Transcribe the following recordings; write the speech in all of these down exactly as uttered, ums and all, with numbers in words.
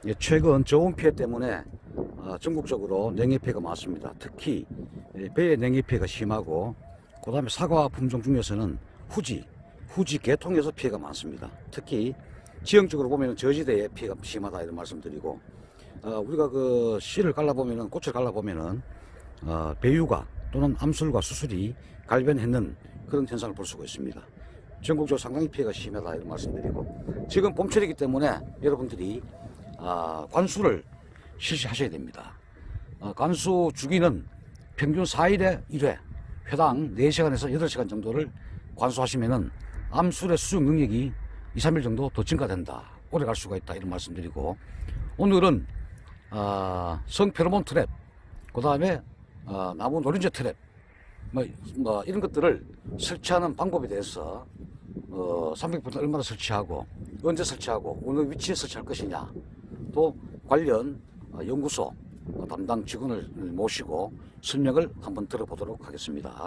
예, 최근 저온 피해 때문에 어, 전국적으로 냉해 피해가 많습니다. 특히 예, 배의 냉해 피해가 심하고, 그 다음에 사과 품종 중에서는 후지, 후지 계통에서 피해가 많습니다. 특히 지형적으로 보면 저지대에 피해가 심하다 이런 말씀드리고, 어, 우리가 그 씨를 갈라보면은, 꽃을 갈라보면은 어, 배유가 또는 암술과 수술이 갈변했는 그런 현상을 볼 수가 있습니다. 전국적으로 상당히 피해가 심하다 이런 말씀드리고, 지금 봄철이기 때문에 여러분들이 아, 관수를 실시하셔야 됩니다. 어, 관수 주기는 평균 사 일에 일 회, 회당 네 시간에서 여덟 시간 정도를 관수하시면은 암술의 수중 능력이 이, 삼 일 정도 더 증가된다. 오래 갈 수가 있다. 이런 말씀드리고, 오늘은 어, 성페로몬 트랩, 그 다음에 어, 나무 노린재 트랩, 뭐, 뭐 이런 것들을 설치하는 방법에 대해서 어, 삼백 분 얼마나 설치하고, 언제 설치하고, 어느 위치에 설치할 것이냐, 또 관련 연구소 담당 직원을 모시고 설명을 한번 들어보도록 하겠습니다.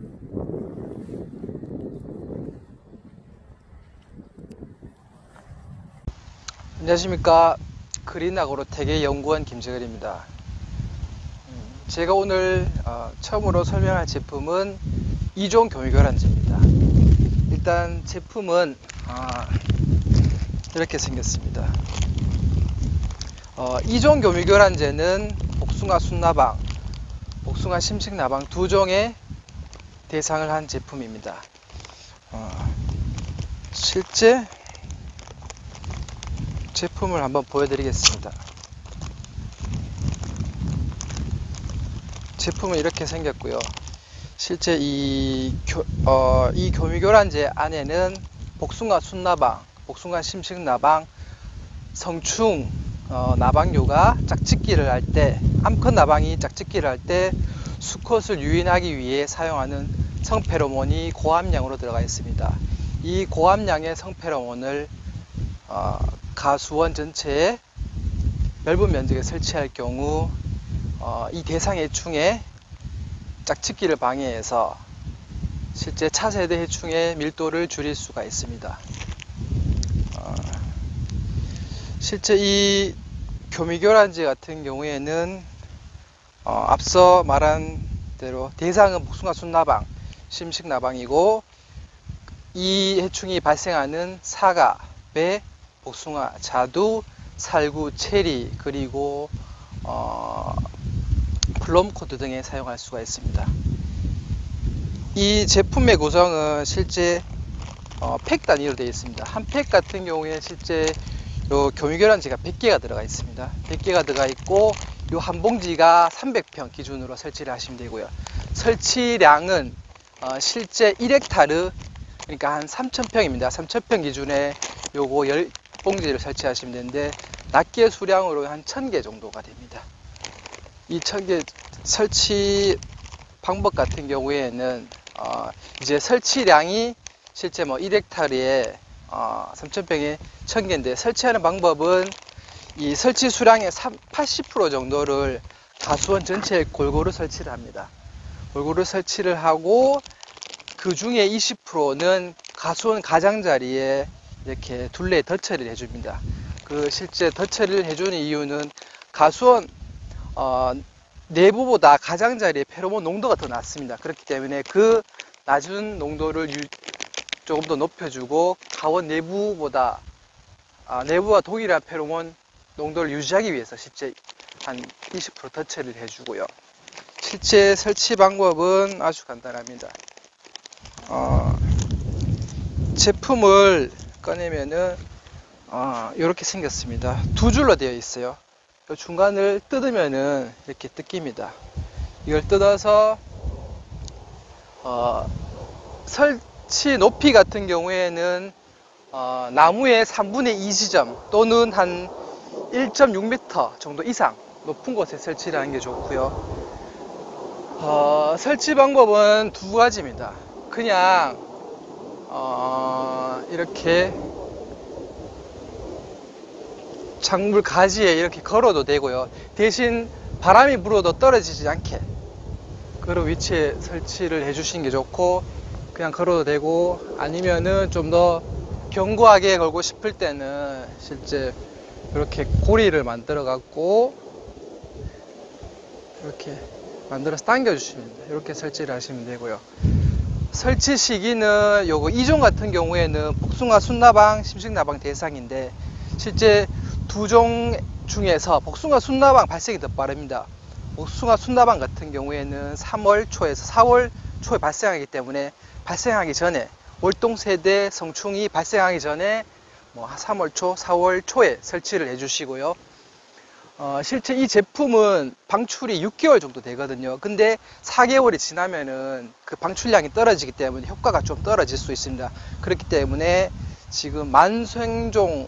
안녕하십니까. 그린아그로 태계연구원 김재걸입니다. 제가 오늘 처음으로 설명할 제품은 이종 교미교란제입니다. 일단 제품은 이렇게 생겼습니다. 어, 이종 교미교란제는 복숭아 순나방, 복숭아 심식나방 두 종의 대상을 한 제품입니다. 어, 실제 제품을 한번 보여드리겠습니다. 제품은 이렇게 생겼고요. 실제 이, 교, 어, 이 교미교란제 안에는 복숭아 순나방, 복숭아 심식나방, 성충 어, 나방류가 짝짓기를 할 때, 암컷 나방이 짝짓기를 할 때 수컷을 유인하기 위해 사용하는 성페로몬이 고함량으로 들어가 있습니다. 이 고함량의 성페로몬을 어, 가수원 전체에 넓은 면적에 설치할 경우 어, 이 대상 해충의 짝짓기를 방해해서 실제 차세대 해충의 밀도를 줄일 수가 있습니다. 어, 실제 이 교미교란제 같은 경우에는 어, 앞서 말한 대로 대상은 복숭아 순나방, 심식나방이고, 이 해충이 발생하는 사과, 배, 복숭아, 자두, 살구, 체리, 그리고 어, 플럼코드 등에 사용할 수가 있습니다. 이 제품의 구성은 실제 어, 팩 단위로 되어 있습니다. 한 팩 같은 경우에 실제 요 교미교란제가 백 개가 들어가 있습니다. 백 개가 들어가 있고, 요 한 봉지가 삼백 평 기준으로 설치를 하시면 되고요. 설치량은 어, 실제 일 헥타르, 그러니까 한 삼천 평입니다. 삼천 평 기준에 요거 십 봉지를 설치하시면 되는데, 낱개 수량으로 한 천 개 정도가 됩니다. 이 천 개 설치 방법 같은 경우에는 어, 이제 설치량이 실제 뭐 일 헥타르에 어, 삼천 평에 천 개인데, 설치하는 방법은 이 설치 수량의 팔십 퍼센트 정도를 가수원 전체에 골고루 설치를 합니다. 골고루 설치를 하고, 그 중에 이십 퍼센트는 가수원 가장자리에 이렇게 둘레 덧처리를 해줍니다. 그 실제 덧처리를 해주는 이유는 가수원 어, 내부보다 가장자리의 페로몬 농도가 더 낮습니다. 그렇기 때문에 그 낮은 농도를 유, 조금 더 높여주고, 가원 내부보다 아, 내부와 동일한 페로몬 농도를 유지하기 위해서 실제 한 이십 퍼센트 덧처리를 해주고요. 실제 설치 방법은 아주 간단합니다. 어, 제품을 꺼내면은 어, 이렇게 생겼습니다. 두 줄로 되어 있어요. 중간을 뜯으면은 이렇게 뜯깁니다. 이걸 뜯어서 어, 설치 높이 같은 경우에는 어, 나무의 삼분의 이 지점 또는 한 일 점 육 미터 정도 이상 높은 곳에 설치를 하는 게 좋고요. 어, 설치 방법은 두 가지입니다. 그냥 어, 이렇게 작물 가지에 이렇게 걸어도 되고요. 대신 바람이 불어도 떨어지지 않게 그런 위치에 설치를 해주시는 게 좋고, 그냥 걸어도 되고, 아니면은 좀 더 견고하게 걸고 싶을 때는 실제 이렇게 고리를 만들어 갖고 이렇게 만들어서 당겨 주시면 됩니다. 이렇게 설치를 하시면 되고요. 설치 시기는 요거 이 종 같은 경우에는 복숭아 순나방, 심식나방 대상인데 실제 두 종 중에서 복숭아 순나방 발생이 더 빠릅니다. 복숭아 순나방 같은 경우에는 삼월 초에서 사월 초에 발생하기 때문에 발생하기 전에 월동 세대 성충이 발생하기 전에 뭐 삼월 초, 사월 초에 설치를 해 주시고요. 어, 실제 이 제품은 방출이 육 개월 정도 되거든요. 근데 사 개월이 지나면은 그 방출량이 떨어지기 때문에 효과가 좀 떨어질 수 있습니다. 그렇기 때문에 지금 만생종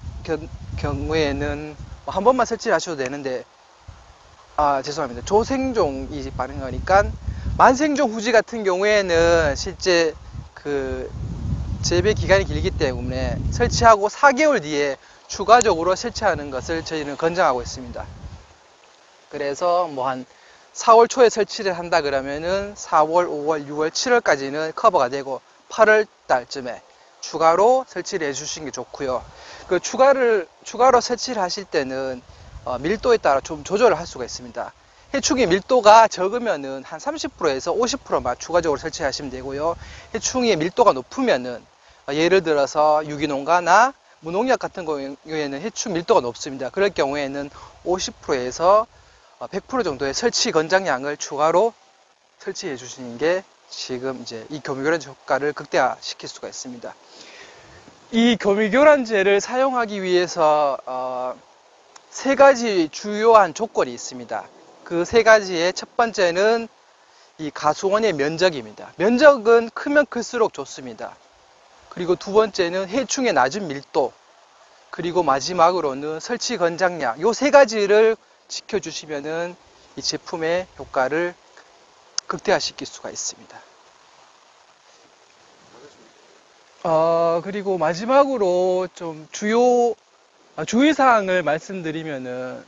경우에는 한 번만 설치를 하셔도 되는데, 아, 죄송합니다. 조생종이 빠른 거니까, 만생종 후지 같은 경우에는 실제 그 재배 기간이 길기 때문에 설치하고 사 개월 뒤에 추가적으로 설치하는 것을 저희는 권장하고 있습니다. 그래서 뭐 한 사월 초에 설치를 한다 그러면은 사월, 오월, 유월, 칠월까지는 커버가 되고 팔월 달쯤에 추가로 설치를 해 주시는 게 좋고요. 그 추가를 추가로 설치를 하실 때는 어, 밀도에 따라 좀 조절을 할 수가 있습니다. 해충이 밀도가 적으면은 한 삼십 퍼센트에서 오십 퍼센트만 추가적으로 설치하시면 되고요. 해충이 밀도가 높으면은 어, 예를 들어서 유기농가나 무농약 같은 경우에는 해충 밀도가 높습니다. 그럴 경우에는 오십 퍼센트에서 백 퍼센트 정도의 설치 권장량을 추가로 설치해 주시는 게 지금 이제 이 교미교란제 효과를 극대화시킬 수가 있습니다. 이 교미교란제를 사용하기 위해서 어, 세 가지 주요한 조건이 있습니다. 그 세 가지의 첫 번째는 이 가수원의 면적입니다. 면적은 크면 클수록 좋습니다. 그리고 두 번째는 해충의 낮은 밀도, 그리고 마지막으로는 설치 권장량, 요 세 가지를 지켜주시면은 이 제품의 효과를 극대화시킬 수가 있습니다. 어, 그리고 마지막으로 좀 주요 아, 주의사항을 말씀드리면은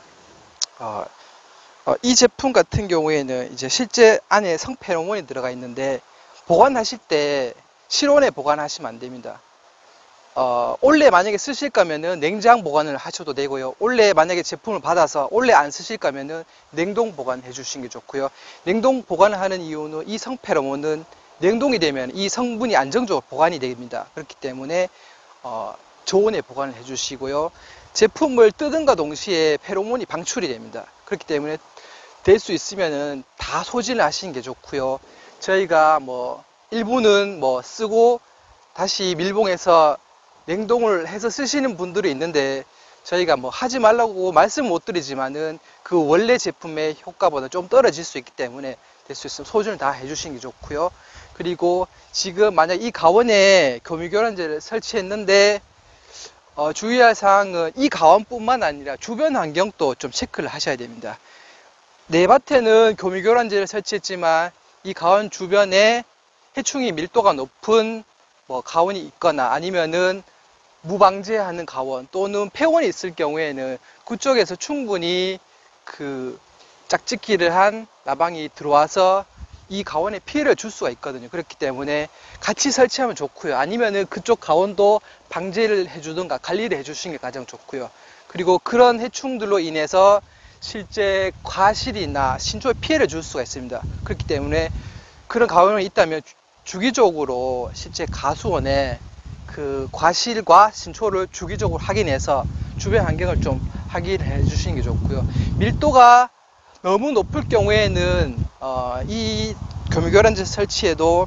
어, 어, 이 제품 같은 경우에는 이제 실제 안에 성페로몬이 들어가 있는데 보관하실 때 실온에 보관하시면 안 됩니다. 어, 원래 만약에 쓰실 거면은 냉장 보관을 하셔도 되고요. 원래 만약에 제품을 받아서 원래 안 쓰실 거면은 냉동 보관해 주시는 게 좋고요. 냉동 보관을 하는 이유는 이 성페로몬은 냉동이 되면 이 성분이 안정적으로 보관이 됩니다. 그렇기 때문에 어, 저온에 보관을 해 주시고요. 제품을 뜯은과 동시에 페로몬이 방출이 됩니다. 그렇기 때문에 될 수 있으면은 다 소진을 하시는 게 좋고요. 저희가 뭐 일부는 뭐 쓰고 다시 밀봉해서 냉동을 해서 쓰시는 분들이 있는데 저희가 뭐 하지 말라고 말씀 못 드리지만은 그 원래 제품의 효과보다 좀 떨어질 수 있기 때문에 될 수 있으면 소진을 다 해주시는 게 좋고요. 그리고 지금 만약 이 가원에 교미교란제를 설치했는데 어, 주의할 사항은 이 가원뿐만 아니라 주변 환경도 좀 체크를 하셔야 됩니다. 내 밭에는 교미교란제를 설치했지만 이 가원 주변에 해충이 밀도가 높은 뭐 가원이 있거나 아니면은 무방제하는 가원 또는 폐원이 있을 경우에는 그쪽에서 충분히 그 짝짓기를 한 나방이 들어와서 이 가원에 피해를 줄 수가 있거든요. 그렇기 때문에 같이 설치하면 좋고요. 아니면은 그쪽 가원도 방제를 해주든가 관리를 해주시는 게 가장 좋고요. 그리고 그런 해충들로 인해서 실제 과실이나 신초에 피해를 줄 수가 있습니다. 그렇기 때문에 그런 가원이 있다면 주기적으로 실제 가수원에 그 과실과 신초를 주기적으로 확인해서 주변 환경을 좀 확인해 주시는 게 좋고요. 밀도가 너무 높을 경우에는 어, 이 교미교란제 설치에도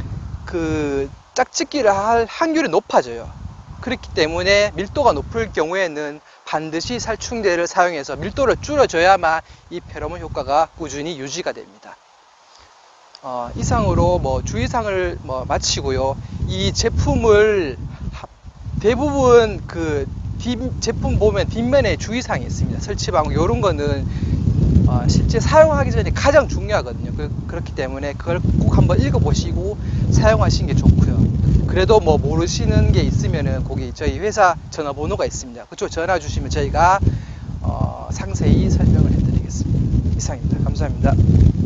그 짝짓기를 할 확률이 높아져요. 그렇기 때문에 밀도가 높을 경우에는 반드시 살충제를 사용해서 밀도를 줄여줘야만 이 페로몬 효과가 꾸준히 유지가 됩니다. 어, 이상으로 뭐 주의사항을 뭐 마치고요. 이 제품을 대부분 그 뒷, 제품 보면 뒷면에 주의사항이 있습니다. 설치방법 이런 거는 어, 실제 사용하기 전에 가장 중요하거든요. 그, 그렇기 때문에 그걸 꼭 한번 읽어보시고 사용하시는 게 좋고요. 그래도 뭐 모르시는 게 있으면은 거기 저희 회사 전화번호가 있습니다. 그쪽 전화 주시면 저희가 어, 상세히 설명을 해드리겠습니다. 이상입니다. 감사합니다.